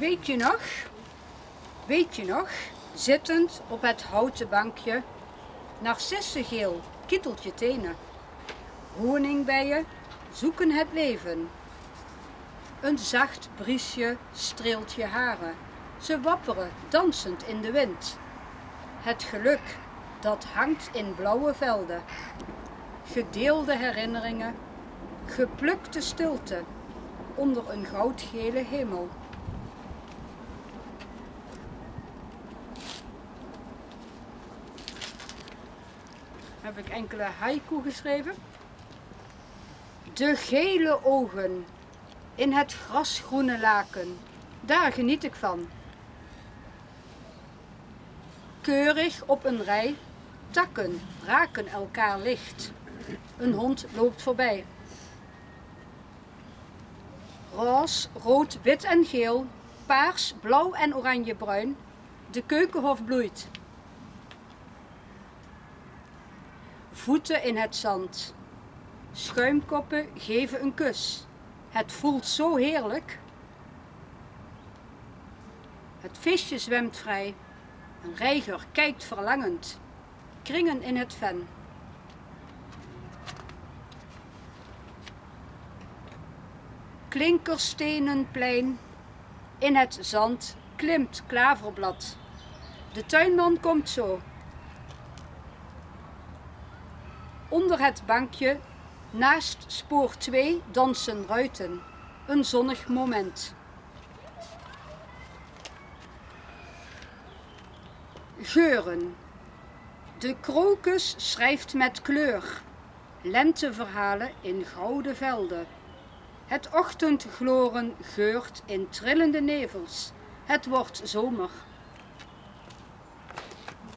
Weet je nog, zittend op het houten bankje, narcissengeel, kieteltje tenen. Honingbijen zoeken het leven. Een zacht briesje streelt je haren. Ze wapperen dansend in de wind. Het geluk dat hangt in blauwe velden. Gedeelde herinneringen, geplukte stilte onder een goudgele hemel. Heb ik enkele haiku geschreven. De gele ogen in het grasgroene laken, daar geniet ik van. Keurig op een rij, takken raken elkaar licht. Een hond loopt voorbij. Roze, rood, wit en geel, paars, blauw en oranjebruin, de keukenhof bloeit. Voeten in het zand, schuimkoppen geven een kus. Het voelt zo heerlijk. Het visje zwemt vrij, een reiger kijkt verlangend, kringen in het ven. Klinkerstenen plein, in het zand klimt klaverblad. De tuinman komt zo. Onder het bankje, naast spoor 2, dansen ruiten. Een zonnig moment. Geuren. De krokus schrijft met kleur. Lenteverhalen in gouden velden. Het ochtendgloren geurt in trillende nevels. Het wordt zomer.